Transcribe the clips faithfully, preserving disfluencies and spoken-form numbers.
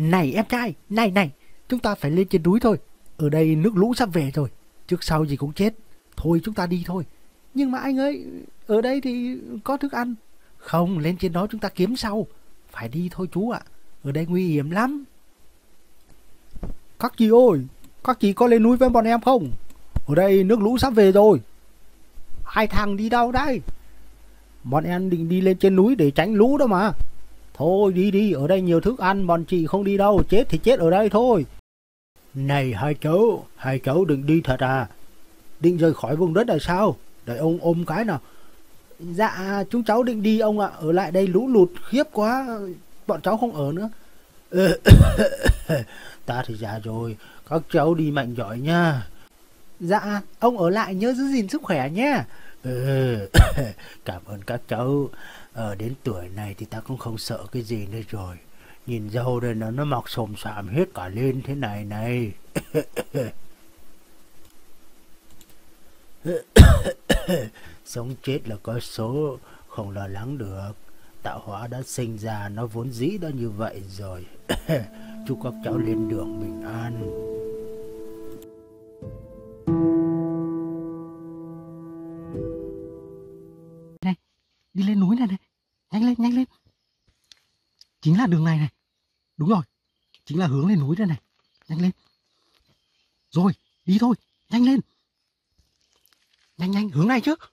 Này em trai, này này, chúng ta phải lên trên núi thôi. Ở đây nước lũ sắp về rồi, trước sau gì cũng chết. Thôi chúng ta đi thôi. Nhưng mà anh ơi, ở đây thì có thức ăn. Không, lên trên đó chúng ta kiếm sau. Phải đi thôi chú ạ, ở đây nguy hiểm lắm. Các chị ơi, các chị có lên núi với bọn em không? Ở đây nước lũ sắp về rồi. Hai thằng đi đâu đây? Bọn em định đi lên trên núi để tránh lũ đó mà. Thôi đi đi, ở đây nhiều thức ăn, bọn chị không đi đâu, chết thì chết ở đây thôi. Này hai cháu, hai cháu định đi thật à? Định rời khỏi vùng đất này sao? Để ông ôm cái nào. Dạ, chúng cháu định đi ông ạ, ở lại đây lũ lụt khiếp quá, bọn cháu không ở nữa. Ta thì già rồi, các cháu đi mạnh giỏi nha. Dạ, ông ở lại nhớ giữ gìn sức khỏe nhé. Cảm ơn các cháu. Ờ, đến tuổi này thì ta cũng không sợ cái gì nữa rồi. Nhìn dâu đây nó nó mọc xồm xoàm hết cả lên thế này này. Sống chết là có số, không lo lắng được. Tạo hóa đã sinh ra nó vốn dĩ đã như vậy rồi. Chúc các cháu lên đường bình an. Này, đi lên núi này này. Nhanh lên, nhanh lên. Chính là đường này này. Đúng rồi, chính là hướng lên núi đây này. Nhanh lên. Rồi, đi thôi, nhanh lên. Nhanh nhanh, hướng này chứ.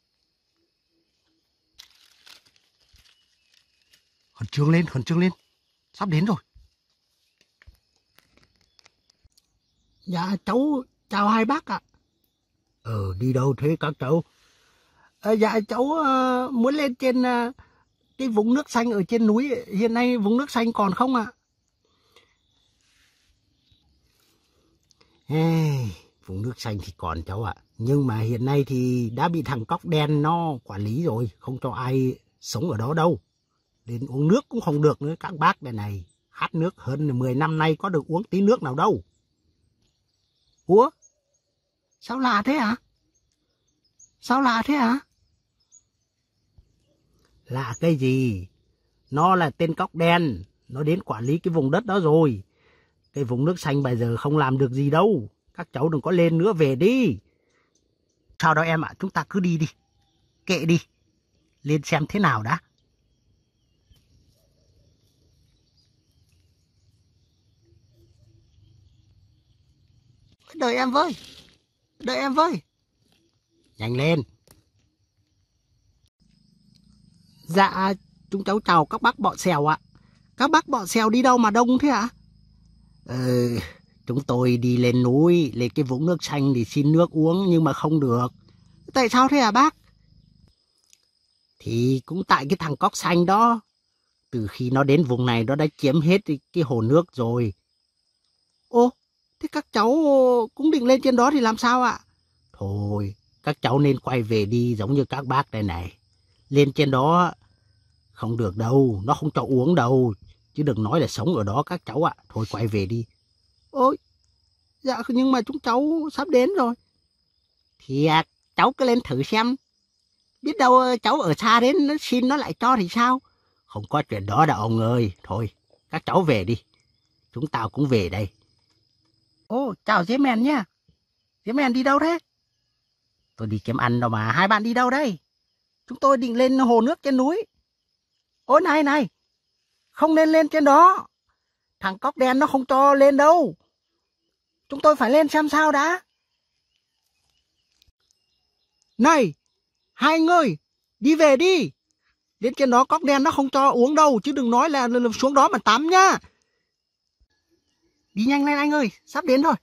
Khẩn trương lên, khẩn trương lên. Sắp đến rồi. Dạ cháu chào hai bác ạ. Ờ, đi đâu thế các cháu? À, dạ cháu uh, muốn lên trên uh, cái vùng nước xanh ở trên núi. Hiện nay vùng nước xanh còn không ạ? Hey, vùng nước xanh thì còn cháu ạ. Nhưng mà hiện nay thì đã bị thằng cóc đen nó quản lý rồi. Không cho ai sống ở đó đâu. Đến uống nước cũng không được nữa. Các bác đây này, khát nước hơn mười năm nay có được uống tí nước nào đâu. Ủa? Sao lạ thế hả? Sao lạ thế hả? Lạ cái gì? Nó là tên cóc đen. Nó đến quản lý cái vùng đất đó rồi. Cái vùng nước xanh bây giờ không làm được gì đâu. Các cháu đừng có lên nữa, về đi. Sao đâu em ạ, chúng ta cứ đi đi. Kệ đi. Lên xem thế nào đã. Đợi em với. Đợi em với. Nhanh lên. Dạ, chúng cháu chào các bác bọ xèo ạ. Các bác bọ xèo đi đâu mà đông thế ạ? Ừ, chúng tôi đi lên núi, lên cái vũng nước xanh để xin nước uống nhưng mà không được. Tại sao thế hả bác? Thì cũng tại cái thằng cóc xanh đó. Từ khi nó đến vùng này nó đã chiếm hết cái hồ nước rồi. Ô, thế các cháu cũng định lên trên đó thì làm sao ạ? Thôi, các cháu nên quay về đi giống như các bác đây này. Lên trên đó không được đâu, nó không cho uống đâu. Chứ đừng nói là sống ở đó các cháu ạ. Thôi quay về đi. Ôi, dạ nhưng mà chúng cháu sắp đến rồi. Thì à, cháu cứ lên thử xem. Biết đâu cháu ở xa đến nó xin nó lại cho thì sao? Không có chuyện đó đâu ông ơi. Thôi, các cháu về đi. Chúng tao cũng về đây. Ô, chào dế mèn nha. Dế mèn đi đâu thế? Tôi đi kiếm ăn đâu mà. Hai bạn đi đâu đây? Chúng tôi định lên hồ nước trên núi. Ôi này này, không nên lên trên đó. Thằng cóc đen nó không cho lên đâu. Chúng tôi phải lên xem sao đã. Này, hai người, đi về đi. Lên trên đó cóc đen nó không cho uống đâu. Chứ đừng nói là xuống đó mà tắm nhá. Đi nhanh lên anh ơi, sắp đến rồi.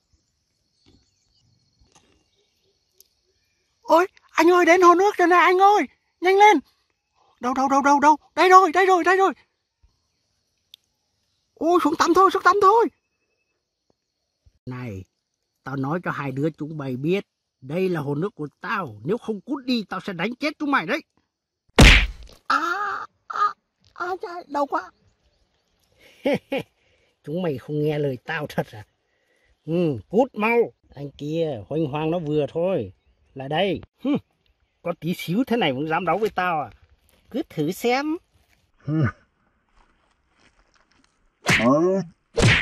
Ôi, anh ơi, đến hồ nước rồi này anh ơi. Nhanh lên. Đâu, đâu, đâu, đâu, đâu. Đây rồi, đây rồi, đây rồi. Ôi, xuống tắm thôi, xuống tắm thôi. Này, tao nói cho hai đứa chúng mày biết. Đây là hồ nước của tao. Nếu không cút đi, tao sẽ đánh chết chúng mày đấy. À, à, à, trời, đau quá. Chúng mày không nghe lời tao thật à? Ừ, cút mau. Anh kia, hoành hoang nó vừa thôi. Lại đây. Hừ, có tí xíu thế này cũng dám đấu với tao à? Cứ thử xem. Hừ.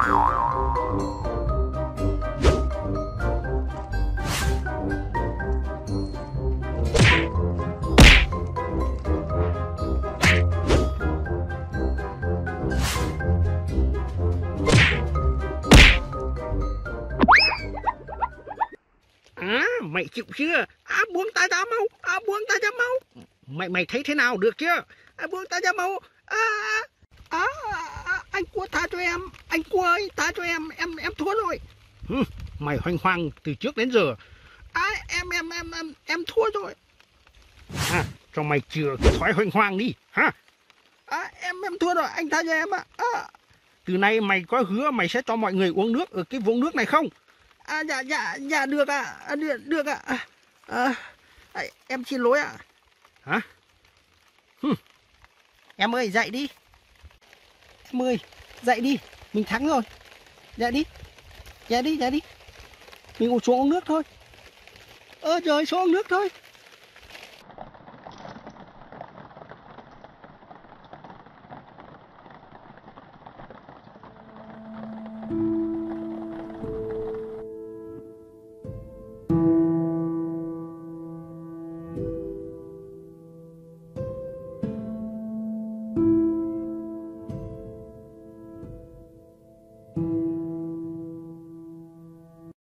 À, mày chịu chưa? À, buông ta ra mau. À, buông ta ra mau. Mày mày thấy thế nào, được chưa? À, buông ta ra mau. À, à, à, anh Cua tha cho em. Anh Cua ơi, tha cho em. Em em thua rồi. Hừ, mày hoành hoang từ trước đến giờ. À, em em em em em thua rồi. À, cho mày chừa cái thói hoành hoang đi, hả? À, em em thua rồi, anh tha cho em ạ. À. Từ nay mày có hứa mày sẽ cho mọi người uống nước ở cái vũng nước này không? À, dạ dạ dạ được ạ, à, được được ạ. À. À, à, em xin lỗi ạ. À. Hả? Hừm. Em ơi dậy đi. Em ơi dậy đi, mình thắng rồi. Dậy đi, dậy đi, dậy đi. Mình xuống uống nước thôi. Ơ trời, xuống uống nước thôi.